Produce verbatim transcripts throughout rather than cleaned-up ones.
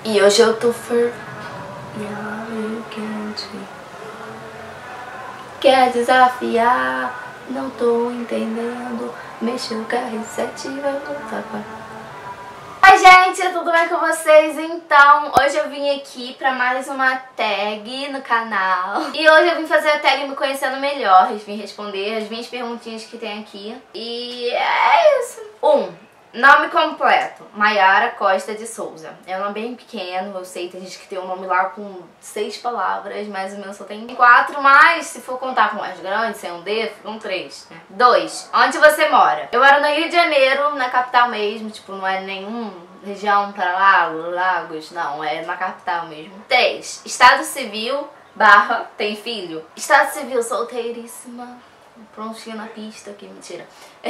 E hoje eu tô for... Quer desafiar? Não tô entendendo. Mexeu o R sete e vai voltar pra... Oi gente, tudo bem com vocês? Então, hoje eu vim aqui pra mais uma tag no canal. E hoje eu vim fazer a tag me conhecendo melhor. Eu vim responder as minhas perguntinhas que tem aqui. E é isso. Um. Nome completo, Maiara Costa de Souza. É um nome bem pequeno, eu sei, tem gente que tem um nome lá com seis palavras, mas o meu só tem quatro, mas se for contar com mais grande, sem um D, ficam três, né? Dois, onde você mora? Eu moro no Rio de Janeiro, na capital mesmo, tipo, não é nenhum região para lá, Lagos, não, é na capital mesmo. Três, estado civil, barra, tem filho? Estado civil, solteiríssima. Prontinho na pista, que mentira.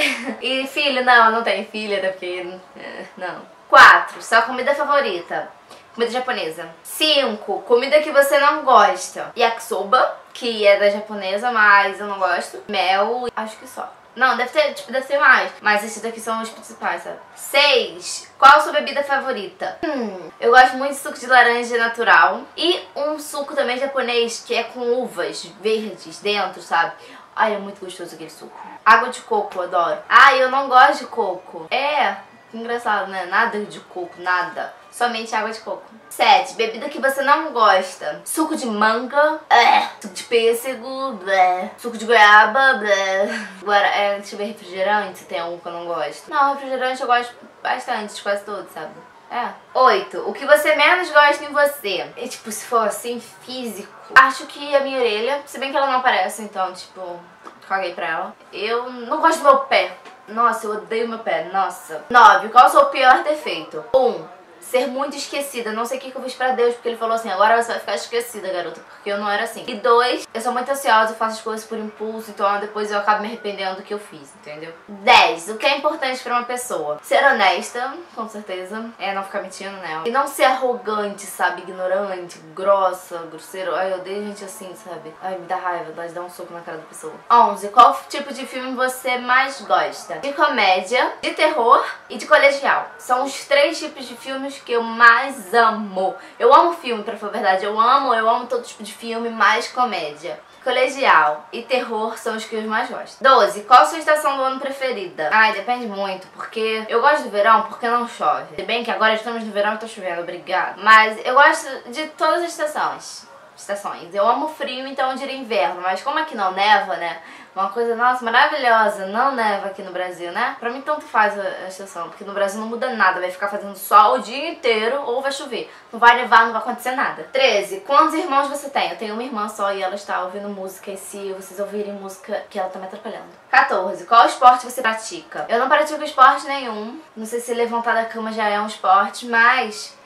E filho, não, não tenho filha, até porque... não. Quatro, sua comida favorita? Comida japonesa. Cinco, comida que você não gosta? Yakisoba, que é da japonesa, mas eu não gosto. Mel, acho que só. Não, deve ter, tipo, deve ter mais. Mas esses daqui são os principais, sabe? Seis, qual a sua bebida favorita? Hum, eu gosto muito de suco de laranja natural. E um suco também japonês, que é com uvas verdes dentro, sabe? Ai, é muito gostoso aquele suco. Água de coco, adoro. Ai, eu não gosto de coco. É, que engraçado, né? Nada de coco, nada. Somente água de coco. Sete, bebida que você não gosta. Suco de manga, é. Suco de pêssego, blé. Suco de goiaba, blé. Agora, é, deixa eu ver refrigerante, se tem algum que eu não gosto. Não, refrigerante eu gosto bastante, de quase todos, sabe? É. Oito, o que você menos gosta em você? E, tipo, se for assim, físico, acho que a minha orelha, se bem que ela não aparece, então, tipo, caguei pra ela. Eu não gosto do meu pé. Nossa, eu odeio meu pé, nossa. Nove, qual é o seu pior defeito? Um, ser muito esquecida. Não sei o que eu fiz pra Deus, porque ele falou assim, agora você vai ficar esquecida, garota, porque eu não era assim. E dois, eu sou muito ansiosa, eu faço as coisas por impulso, então depois eu acabo me arrependendo do que eu fiz, entendeu? Dez, o que é importante pra uma pessoa? Ser honesta, com certeza. É, não ficar mentindo, né? E não ser arrogante, sabe? Ignorante, grossa, grosseiro. Ai, eu odeio gente assim, sabe? Ai, me dá raiva, dá de dar um soco na cara da pessoa. Onze, qual tipo de filme você mais gosta? De comédia, de terror e de colegial. São os três tipos de filmes que eu mais amo. Eu amo filme, pra falar a verdade. Eu amo, eu amo todo tipo de filme, mais comédia. Colegial e terror são os que eu mais gosto. doze. Qual a sua estação do ano preferida? Ai, depende muito, porque eu gosto do verão porque não chove. Se bem que agora estamos no verão e tá chovendo, obrigada. Mas eu gosto de todas as estações. Estações. Eu amo frio, então eu diria inverno, mas como aqui não neva, né? Uma coisa, nossa, maravilhosa, não neva aqui no Brasil, né? Pra mim tanto faz a estação, porque no Brasil não muda nada, vai ficar fazendo sol o dia inteiro ou vai chover. Não vai nevar, não vai acontecer nada. treze. Quantos irmãos você tem? Eu tenho uma irmã só e ela está ouvindo música, e se vocês ouvirem música, que ela tá me atrapalhando. quatorze. Qual esporte você pratica? Eu não pratico esporte nenhum, não sei se levantar da cama já é um esporte, mas...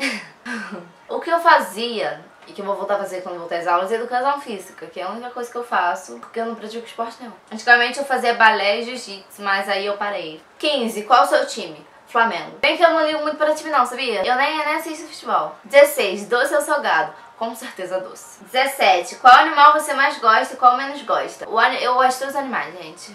o que eu fazia... e que eu vou voltar a fazer quando voltar às aulas, é educação física, que é a única coisa que eu faço, porque eu não pratico esporte nenhum. Antigamente eu fazia balé e jiu-jitsu, mas aí eu parei. quinze. Qual é o seu time? Flamengo. Bem que eu não ligo muito pra time não, sabia? Eu nem, nem assisto futebol. dezesseis. Doce ou salgado? Com certeza doce. dezessete. Qual animal você mais gosta e qual menos gosta? O, eu gosto dos animais, gente.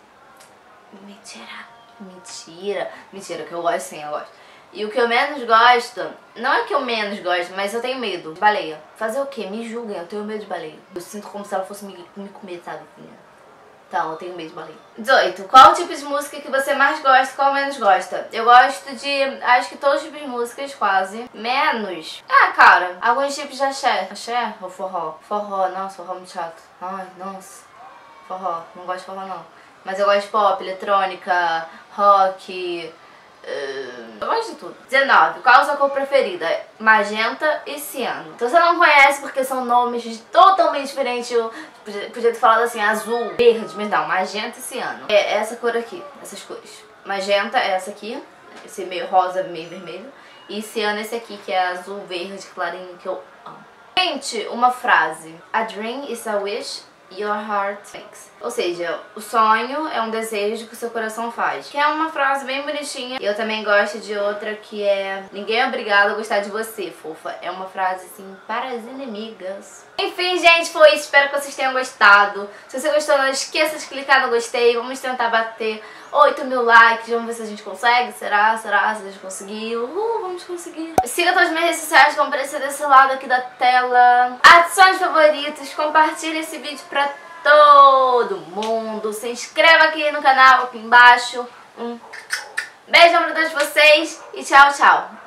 Mentira. Mentira. Mentira, que eu gosto sim, eu gosto. E o que eu menos gosto, não é que eu menos gosto, mas eu tenho medo de baleia. Fazer o quê? Me julguem, eu tenho medo de baleia. Eu sinto como se ela fosse me, me comer, sabe? Então, eu tenho medo de baleia. dezoito. Qual o tipo de música que você mais gosta e qual menos gosta? Eu gosto de, acho que todos os tipos de músicas, quase. Menos. Ah, cara, alguns tipos de axé. Axé ou forró? Forró, nossa, forró é muito chato. Ai, nossa. Forró, não gosto de forró não. Mas eu gosto de pop, eletrônica, rock... eu gosto de tudo. dezenove. Qual a sua cor preferida? Magenta e ciano. Se você não conhece porque são nomes totalmente diferentes, eu podia, podia ter falado assim, azul, verde, mas não, magenta e ciano. É essa cor aqui, essas cores. Magenta é essa aqui, esse meio rosa, meio vermelho. E ciano é esse aqui, que é azul, verde, clarinho, que eu amo. Gente, uma frase. A dream is a wish your heart makes. Ou seja, o sonho é um desejo que o seu coração faz. Que é uma frase bem bonitinha. E eu também gosto de outra que é: ninguém é obrigado a gostar de você, fofa. É uma frase assim para as inimigas. Enfim, gente, foi isso. Espero que vocês tenham gostado. Se você gostou, não esqueça de clicar no gostei. Vamos tentar bater oito mil likes. Vamos ver se a gente consegue. Será? Será? Se a gente conseguir. Uhul, vamos conseguir. Siga todas as minhas redes sociais que vão aparecer desse lado aqui da tela. Adicione os favoritos. Compartilhe esse vídeo pra todo mundo. Se inscreva aqui no canal, aqui embaixo. Um beijo pra todos vocês e tchau, tchau.